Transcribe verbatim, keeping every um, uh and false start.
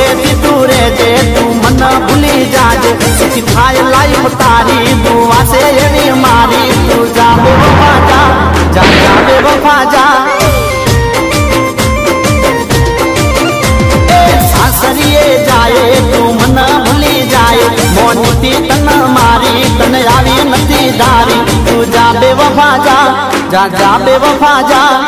थी दूरे दे तू मन भूली जाजे सुखी थाय लाइफ तारी दुआ से एवी मारी तू जा बेवफा जा जा जा बेवफा जा सासरिए जाए तू मन भूली जाए मोनी तन मारी तन आवी नथी धारी तू जा बेवफा जा जा जा बेवफा जा।